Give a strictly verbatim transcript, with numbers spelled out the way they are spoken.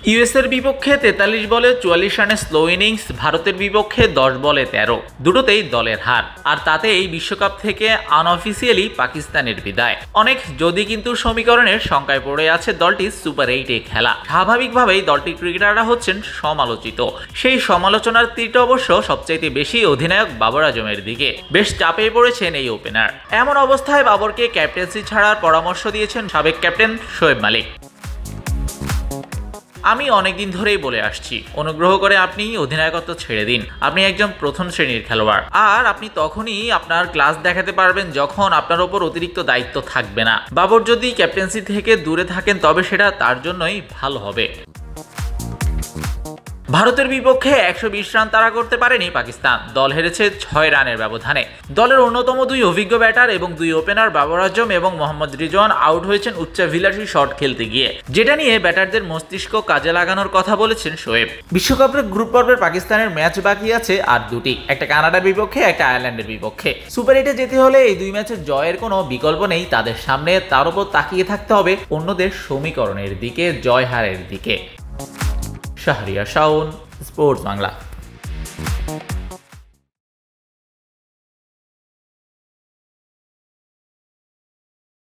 US এর বিপক্ষে তেতাল্লিশ বলে চুয়াল্লিশ রানের স্লো ইনিংস, ভারতের বিপক্ষে দশ বলে তেরো, দুটোতেই দলের হার। আর তাতে এই বিশ্বকাপ থেকে আনঅফিসিয়ালি পাকিস্তানের বিদায়। অনেক যদি কিন্তু সমীকরণের শঙ্কায় পড়ে আছে দলটি সুপার এইটে খেলা। স্বাভাবিকভাবেই দলটির ক্রিকেটাররা হচ্ছেন সমালোচিত। সেই সমালোচনার তীরটা অবশ্য সবচাইতে বেশি অধিনায়ক বাবর আজমের দিকে। বেশ চাপে পড়েছেন এই ওপেনার। এমন অবস্থায় বাবরকে ক্যাপ্টেন্সি ছাড়ার পরামর্শ দিয়েছেন সাবেক ক্যাপ্টেন শোয়েব মালিক। আমি অনেকদিন ধরেই বলে আসছি, অনুগ্রহ করে আপনি অধিনায়কত্ব ছেড়ে দিন। আপনি একজন প্রথম শ্রেণীর খেলোয়াড়, আর আপনি তখনই আপনার ক্লাস দেখাতে পারবেন যখন আপনার ওপর অতিরিক্ত দায়িত্ব থাকবে না। বাবর যদি ক্যাপ্টেন্সি থেকে দূরে থাকেন তবে সেটা তার জন্যই ভালো হবে। ভারতের বিপক্ষে একশো বিশ রান তাড়া করতে পারেনি পাকিস্তান। দল হেরেছে ছয় রানের ব্যবধানে। দলের অন্যতম দুই অভিজ্ঞ ব্যাটার এবং দুই ওপেনার বাবর আজম এবং মোহাম্মদ রিজওয়ান আউট হয়েছেন উচ্চাভিলাষী শট খেলতে গিয়ে, যেটা নিয়ে ব্যাটারদের মস্তিষ্ক কাজে লাগানোর কথা বলেছেন শোয়েব। বিশ্বকাপের গ্রুপ পর্বের পাকিস্তানের ম্যাচ বাকি আছে আর দুটি, একটা কানাডার বিপক্ষে, একটা আয়ারল্যান্ডের বিপক্ষে। সুপার এইটে যেতে হলে এই দুই ম্যাচের জয়ের কোনো বিকল্প নেই তাদের সামনে। তার উপর তাকিয়ে থাকতে হবে অন্যদের সমীকরণের দিকে, জয় হারের দিকে। শাহরিয়ার শাওন, স্পোর্টস বাংলা।